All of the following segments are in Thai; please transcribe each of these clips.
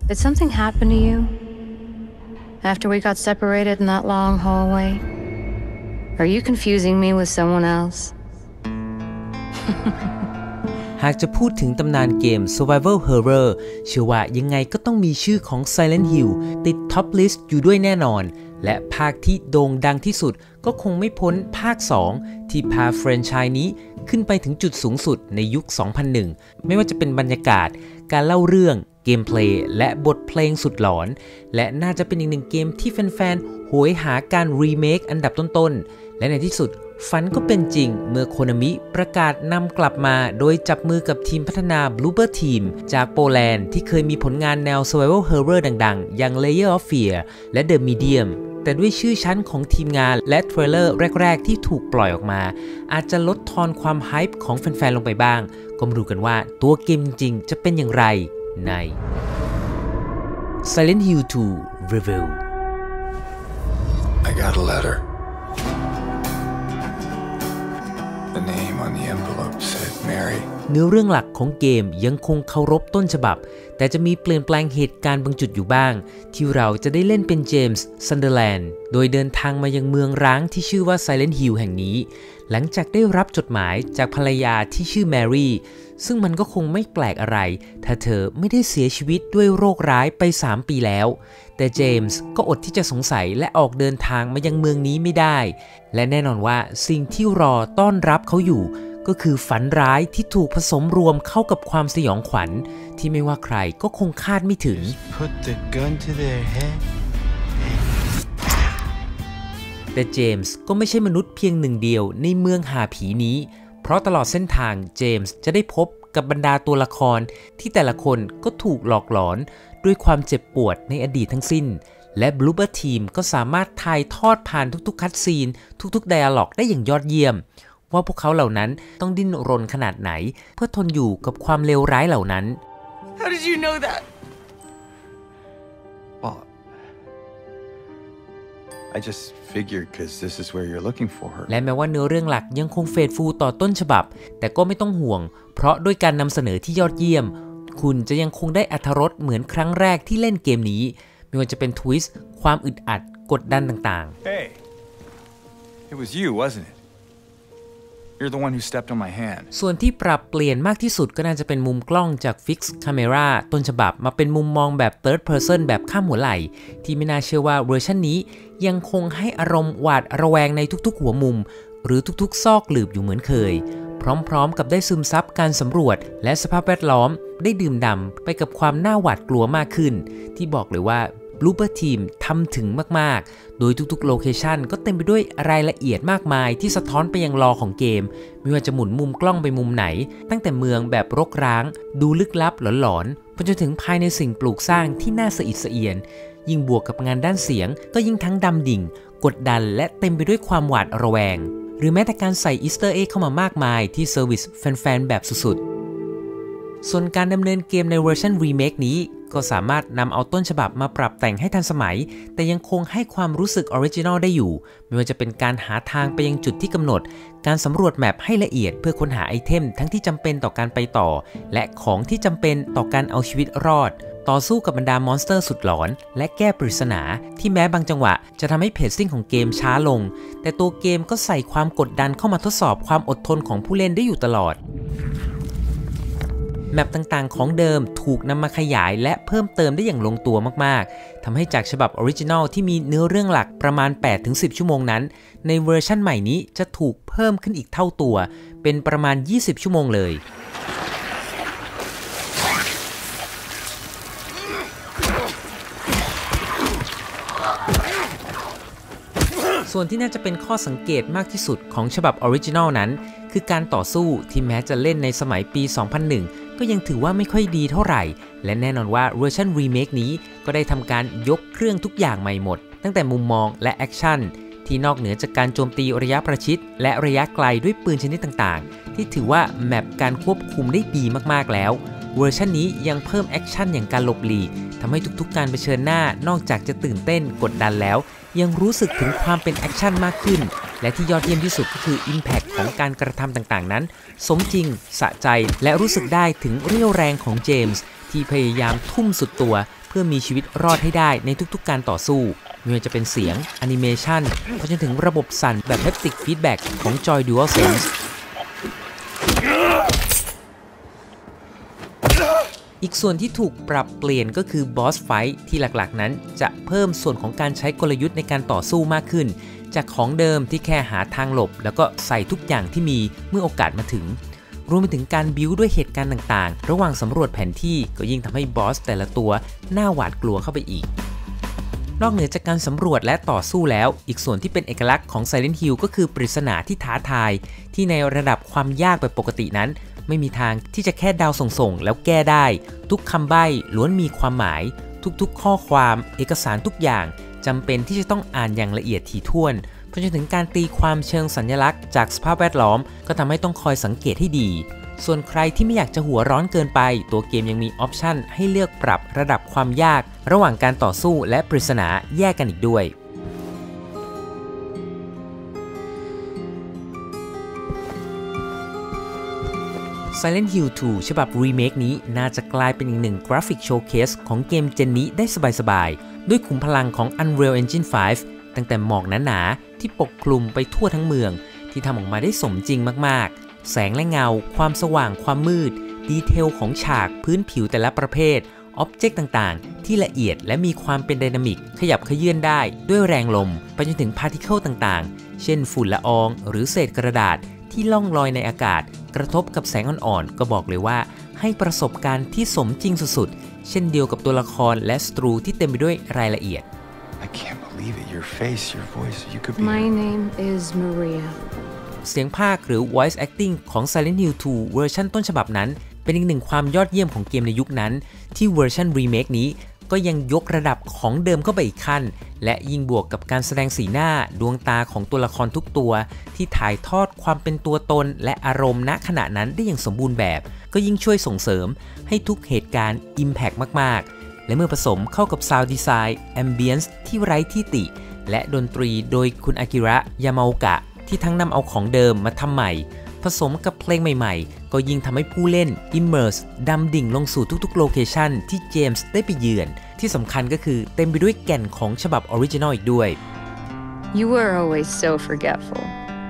Did something happen to you after we got separated in that long hallway? Are you confusing me with someone else? หากจะพูดถึงตำนานเกม Survival Horror เชื่อว่ายังไงก็ต้องมีชื่อของ Silent Hill ติดท็อปลิสต์อยู่ด้วยแน่นอนและภาคที่โด่งดังที่สุดก็คงไม่พ้นภาค 2 ที่พาแฟรนไชส์นี้ขึ้นไปถึงจุดสูงสุดในยุค 2001 ไม่ว่าจะเป็นบรรยากาศการเล่าเรื่องเกมเพลย์และบทเพลงสุดหลอนและน่าจะเป็นอีกหนึ่งเกมที่แฟนๆโหยหาการรีเมคอันดับต้นๆและในที่สุดฝันก็เป็นจริงเมื่อโคนามิประกาศนำกลับมาโดยจับมือกับทีมพัฒนา Bloober Team จากโปแลนด์ที่เคยมีผลงานแนว Survival Horror ดังๆอย่าง Layer of Fear และ The Medium แต่ด้วยชื่อชั้นของทีมงานและเทรลเลอร์แรกๆที่ถูกปล่อยออกมาอาจจะลดทอนความไฮป์ของแฟนๆลงไปบ้างก็มาดูกันว่าตัวเกมจริงๆจะเป็นอย่างไรใน Silent Hill 2 Review I got a letter.The name on the envelope said Mary. เนื้อเรื่องหลักของเกมยังคงเคารพต้นฉบับแต่จะมีเปลี่ยนแปลงเหตุการณ์บางจุดอยู่บ้างที่เราจะได้เล่นเป็นเจมส์ซันเดอร์แลนด์โดยเดินทางมายังเมืองร้างที่ชื่อว่า Silent Hill แห่งนี้หลังจากได้รับจดหมายจากภรรยาที่ชื่อแมรี่ซึ่งมันก็คงไม่แปลกอะไรถ้าเธอไม่ได้เสียชีวิตด้วยโรคร้ายไป3 ปีแล้วแต่เจมส์ก็อดที่จะสงสัยและออกเดินทางมายังเมืองนี้ไม่ได้และแน่นอนว่าสิ่งที่รอต้อนรับเขาอยู่ก็คือฝันร้ายที่ถูกผสมรวมเข้ากับความสยองขวัญที่ไม่ว่าใครก็คงคาดไม่ถึงแต่เจมส์ก็ไม่ใช่มนุษย์เพียงหนึ่งเดียวในเมืองหาผีนี้เพราะตลอดเส้นทางเจมส์จะได้พบกับบรรดาตัวละครที่แต่ละคนก็ถูกหลอกหลอนด้วยความเจ็บปวดในอดีตทั้งสิ้นและ Bloober Team ก็สามารถถ่ายทอดผ่านทุกๆคัตซีนทุกๆไดอะล็อกได้อย่างยอดเยี่ยมว่าพวกเขาเหล่านั้นต้องดิ้นรนขนาดไหนเพื่อทนอยู่กับความเลวร้ายเหล่านั้น How did you know that? Well, I just figured because this is where you're looking for her. และแม้ว่าเนื้อเรื่องหลักยังคงเฟดฟูต่อต้นฉบับแต่ก็ไม่ต้องห่วงเพราะด้วยการนำเสนอที่ยอดเยี่ยมคุณจะยังคงได้อรรถรสเหมือนครั้งแรกที่เล่นเกมนี้ไม่ว่าจะเป็นทวิสต์ความอึดอัดกดดันต่างๆ Hey, it was you, wasn't it? You're the one who stepped on my hand. ส่วนที่ปรับเปลี่ยนมากที่สุดก็น่าจะเป็นมุมกล้องจาก Fix Camera ต้นฉบับมาเป็นมุมมองแบบ Third Person แบบข้ามหัวไหล่ที่ไม่น่าเชื่อว่าเวอร์ชันนี้ยังคงให้อารมณ์หวาดระแวงในทุกๆหัวมุมหรือทุกๆซอกหลืบอยู่เหมือนเคยพร้อมๆกับได้ซึมซับการสำรวจและสภาพแวดล้อมได้ดื่มด่ำไปกับความน่าหวาดกลัวมากขึ้นที่บอกเลยว่า Bloober Team ทำถึงมากๆโดยทุกๆโลเคชันก็เต็มไปด้วยรายละเอียดมากมายที่สะท้อนไปยังลอของเกมไม่ว่าจะหมุนมุมกล้องไปมุมไหนตั้งแต่เมืองแบบรกร้างดูลึกลับหลอนๆไปจนถึงภายในสิ่งปลูกสร้างที่น่าสะอิดสะเอียนยิ่งบวกกับงานด้านเสียงก็ยิ่งทั้งดำดิ่งกดดันและเต็มไปด้วยความหวาดระแวงหรือแม้แต่การใส่อีสเตอร์เอ็กเข้ามามากมายที่เซอร์วิสแฟนๆแบบสุดๆส่วนการดำเนินเกมในเวอร์ชันรีเมคนี้ก็สามารถนำเอาต้นฉบับมาปรับแต่งให้ทันสมัยแต่ยังคงให้ความรู้สึกออริจินอลได้อยู่ไม่ว่าจะเป็นการหาทางไปยังจุดที่กำหนดการสำรวจแมปให้ละเอียดเพื่อค้นหาไอเทมทั้งที่จำเป็นต่อการไปต่อและของที่จำเป็นต่อการเอาชีวิตรอดต่อสู้กับบรรดามอนสเตอร์สุดหลอนและแก้ปริศนาที่แม้บางจังหวะจะทำให้เพจซิ่งของเกมช้าลงแต่ตัวเกมก็ใส่ความกดดันเข้ามาทดสอบความอดทนของผู้เล่นได้อยู่ตลอดแมปต่างๆของเดิมถูกนำมาขยายและเพิ่มเติมได้อย่างลงตัวมากๆทำให้จากฉบับออริจินัลที่มีเนื้อเรื่องหลักประมาณ 8-10 ชั่วโมงนั้นในเวอร์ชั่นใหม่นี้จะถูกเพิ่มขึ้นอีกเท่าตัวเป็นประมาณ20ชั่วโมงเลยส่วนที่น่าจะเป็นข้อสังเกตมากที่สุดของฉบับออริจินัลนั้นคือการต่อสู้ที่แม้จะเล่นในสมัยปี 2001 ก็ยังถือว่าไม่ค่อยดีเท่าไหร่และแน่นอนว่าเวอร์ชันรีเมคนี้ก็ได้ทำการยกเครื่องทุกอย่างใหม่หมดตั้งแต่มุมมองและแอคชั่นที่นอกเหนือจากการโจมตีระยะประชิดและระยะไกลด้วยปืนชนิดต่างๆที่ถือว่าแมปการควบคุมได้ดีมากๆแล้วเวอร์ชันนี้ยังเพิ่มแอคชั่นอย่างการหลบหลีกทำให้ทุกๆการเผชิญหน้านอกจากจะตื่นเต้นกดดันแล้วยังรู้สึกถึงความเป็นแอคชั่นมากขึ้นและที่ยอดเยี่ยมที่สุดก็คือ Impact ของการกระทำต่างๆนั้นสมจริงสะใจและรู้สึกได้ถึงเรี่ยวแรงของเจมส์ที่พยายามทุ่มสุดตัวเพื่อพื่อมีชีวิตรอดให้ได้ในทุกๆการต่อสู้ไม่ว่าจะเป็นเสียงแอนิเมชันไปจนถึงระบบสั่นแบบ Haptic Feedback ของ Joy DualSense อีกส่วนที่ถูกปรับเปลี่ยนก็คือบอสไฟท์ที่หลักๆนั้นจะเพิ่มส่วนของการใช้กลยุทธ์ในการต่อสู้มากขึ้นจากของเดิมที่แค่หาทางหลบแล้วก็ใส่ทุกอย่างที่มีเมื่อโอกาสมาถึงรวมไปถึงการบิ้วด้วยเหตุการณ์ต่างๆระหว่างสำรวจแผนที่ก็ยิ่งทำให้บอสแต่ละตัวน่าหวาดกลัวเข้าไปอีกนอกเหนือจากการสำรวจและต่อสู้แล้วอีกส่วนที่เป็นเอกลักษณ์ของ Silent Hill ก็คือปริศนาที่ท้าทายที่ในระดับความยากแบบปกตินั้นไม่มีทางที่จะแค่เดาส่งๆแล้วแก้ได้ทุกคำใบ้ล้วนมีความหมายทุกๆข้อความเอกสารทุกอย่างจำเป็นที่จะต้องอ่านอย่างละเอียดถี่ถ้วนไปจนถึงการตีความเชิงสัญลักษณ์จากสภาพแวดล้อมก็ทำให้ต้องคอยสังเกตให้ดีส่วนใครที่ไม่อยากจะหัวร้อนเกินไปตัวเกมยังมีออปชันให้เลือกปรับระดับความยากระหว่างการต่อสู้และปริศนาแยกกันอีกด้วยSilent Hill 2 ฉบับรีเมคนี้น่าจะกลายเป็นอีกหนึ่งกราฟิกโชว์เคสของเกมเจนนี้ได้สบายๆด้วยขุมพลังของ Unreal Engine 5 ตั้งแต่หมอกหนาๆที่ปกคลุมไปทั่วทั้งเมืองที่ทำออกมาได้สมจริงมากๆแสงและเงาความสว่างความมืดดีเทลของฉากพื้นผิวแต่ละประเภทอ็อบเจกต์ต่างๆที่ละเอียดและมีความเป็นไดนามิกขยับเขยื้อนได้ด้วยแรงลมไปจนถึงพาร์ติเคิลต่างๆเช่นฝุ่นละอองหรือเศษกระดาษที่ล่องลอยในอากาศกระทบกับแสงอ่อนๆก็บอกเลยว่าให้ประสบการณ์ที่สมจริงสุดๆเช่นเดียวกับตัวละครและสตรูที่เต็มไปด้วยรายละเอียด I can't believe it. Your face, your voice. You could be. My name is Maria. เสียงพากย์หรือ voice acting ของ Silent Hill 2 เวอร์ชันต้นฉบับนั้นเป็นอีกหนึ่งความยอดเยี่ยมของเกมในยุคนั้นที่เวอร์ชันรีเมคนี้ก็ยังยกระดับของเดิมเข้าไปอีกขั้นและยิ่งบวกกับการแสดงสีหน้าดวงตาของตัวละครทุกตัวที่ถ่ายทอดความเป็นตัวตนและอารมณ์ณขณะนั้นได้อย่างสมบูรณ์แบบก็ยิ่งช่วยส่งเสริมให้ทุกเหตุการณ์ impact มากๆและเมื่อผสมเข้ากับ sound design ambience ที่ไร้ที่ติและดนตรีโดยคุณอากิระยามาโอกะที่ทั้งนำเอาของเดิมมาทำใหม่ผสมกับเพลงใหม่ๆก็ยิ่งทำให้ผู้เล่น immerse ดำดิ่งลงสู่ทุกๆโลเคชันที่เจมส์ได้ไปเยือนที่สำคัญก็คือเต็มไปด้วยแก่นของฉบับออริจินอลอีกด้วย You were always so forgetful.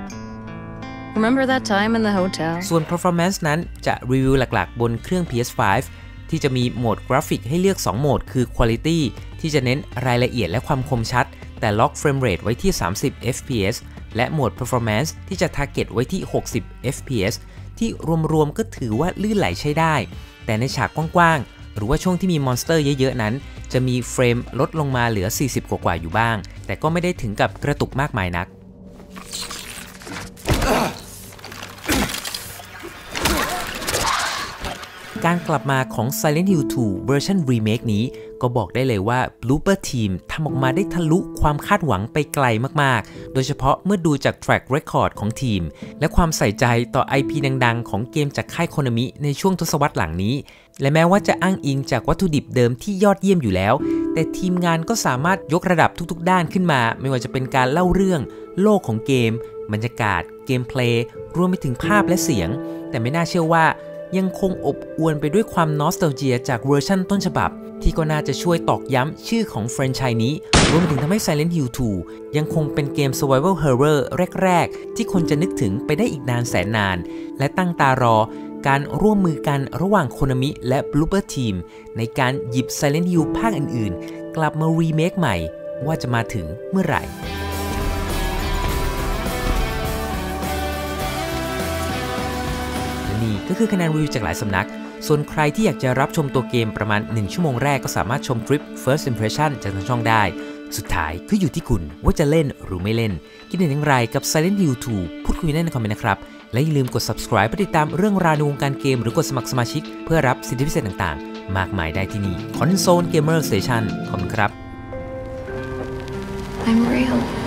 Remember that time in the hotel? ส่วน performance นั้นจะรีวิวหลักๆบนเครื่อง PS5 ที่จะมีโหมดกราฟิกให้เลือก2โหมดคือ Quality ที่จะเน้นรายละเอียดและความคมชัดแต่ล็อกเฟรมเรทไว้ที่30 fps และโหมด Performance ที่จะ target ไว้ที่60 fps ที่รวมๆก็ถือว่าลื่นไหลใช้ได้แต่ในฉากกว้างๆหรือว่าช่วงที่มีมอนสเตอร์เยอะๆนั้นจะมีเฟรมลดลงมาเหลือ40กว่าๆอยู่บ้างแต่ก็ไม่ได้ถึงกับกระตุกมากมายนักการกลับมาของ Silent Hill 2 เวอร์ชัน Remake นี้ก็บอกได้เลยว่า Bloober Team ทำออกมาได้ทะลุความคาดหวังไปไกลมากๆโดยเฉพาะเมื่อดูจาก Track Record ของทีมและความใส่ใจต่อ IP ดังๆของเกมจากค่าย Konami ในช่วงทศวรรษหลังนี้และแม้ว่าจะอ้างอิงจากวัตถุดิบเดิมที่ยอดเยี่ยมอยู่แล้วแต่ทีมงานก็สามารถยกระดับทุกๆด้านขึ้นมาไม่ว่าจะเป็นการเล่าเรื่องโลกของเกมบรรยากาศเกมเพลย์รวมไปถึงภาพและเสียงแต่ไม่น่าเชื่อว่ายังคงอบอวลไปด้วยความนอสตัลเจียจากเวอร์ชั่นต้นฉบับที่ก็น่าจะช่วยตอกย้ำชื่อของแฟรนไชส์นี้รวมไปถึงทำให้ Silent Hill 2 ยังคงเป็นเกม Survival Horror แรกๆที่คนจะนึกถึงไปได้อีกนานแสนนานและตั้งตารอการร่วมมือกันระหว่าง Konami และ Bloober Team ในการหยิบ Silent Hill ภาคอื่นๆกลับมารีเมคใหม่ว่าจะมาถึงเมื่อไหร่นี่ก็คือคะแนนรีวิวจากหลายสำนักส่วนใครที่อยากจะรับชมตัวเกมประมาณ1ชั่วโมงแรกก็สามารถชมคลิป First Impression จากทางช่องได้สุดท้ายก็อยู่ที่คุณว่าจะเล่นหรือไม่เล่นคิดเห็นอย่างไรกับ Silent Hill 2 พูดคุยได้ในคอมเมนต์นะครับและอย่าลืมกด subscribe เพื่อติดตามเรื่องราวในวงการเกมหรือกดสมัครสมาชิกเพื่อรับสิทธิพิเศษต่างๆมากมายได้ที่นี่ Console Gamer Station ขอบคุณครับ I'm real.